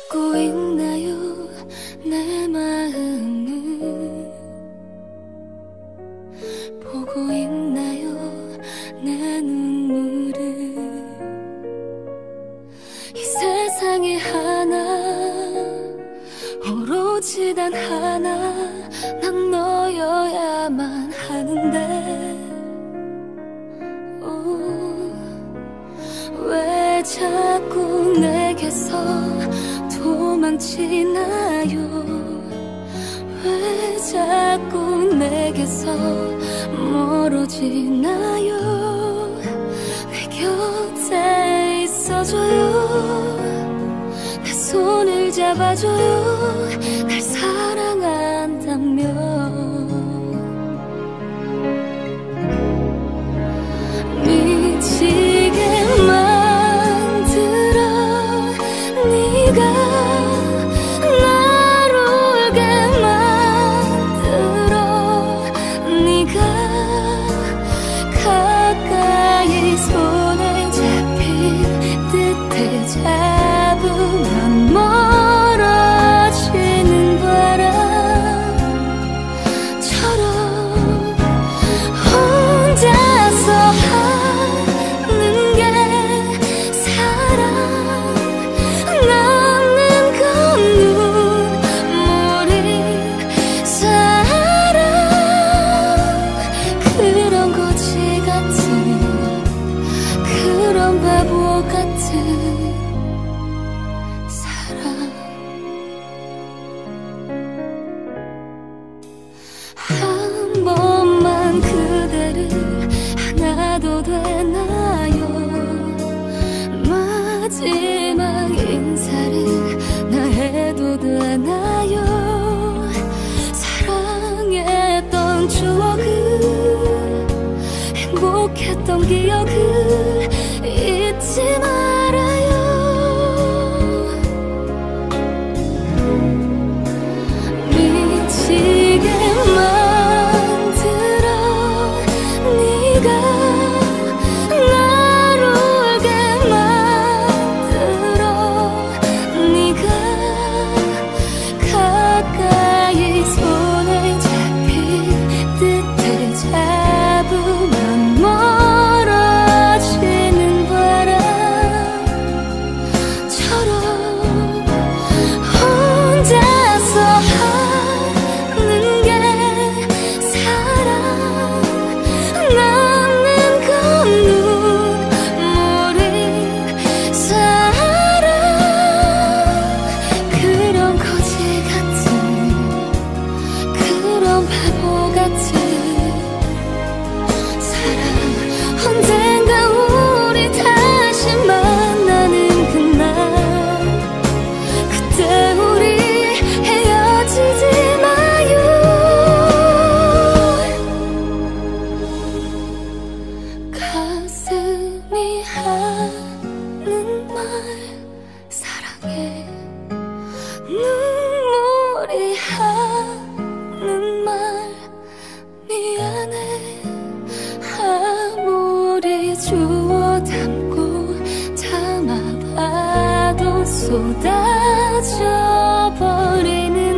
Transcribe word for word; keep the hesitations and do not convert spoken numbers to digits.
듣고 있나요 내 마음을 보고 있나요 내 눈물을 이 세상에 하나 오로지 단 하나 난 너여야만 하는데 오, 왜 자꾸 내게서 도망치나요 왜 자꾸 내게서 멀어지나요 내 곁에 있어줘요 내 손을 잡아줘요 날 사랑한다면 미치게 만들어 네가 날 울게 만들어 네가 가까이 손을 잡힌 듯해 잡으면 멀어지는 바람처럼 혼자서 하는 게 사랑 남는 건 눈물이 사랑 그런 거지 같은 그런 바보 같은 사랑 한 번만 그대를 안아도 되나요 마지막 인사를 나 해도 되나요 사랑했던 추억을 행복했던 기억을 잊지 말아요 미치게 만들어 네가 날 울게 만들어 네가 가까이 손을 잡힌 듯해 잡으면 멀어지는 바람처럼 혼자서 하는 게 사랑 남는 건 눈물이 사랑 그런 거지 같은 그런 바보 같은 사랑 언젠가 우리 다시 만나는 그날 그때 우리 헤어지지 마요 가슴이 하는 말 사랑해 눈물이 하는 말 미안해 아무리 주워 담고 담아봐도 쏟아져 버리는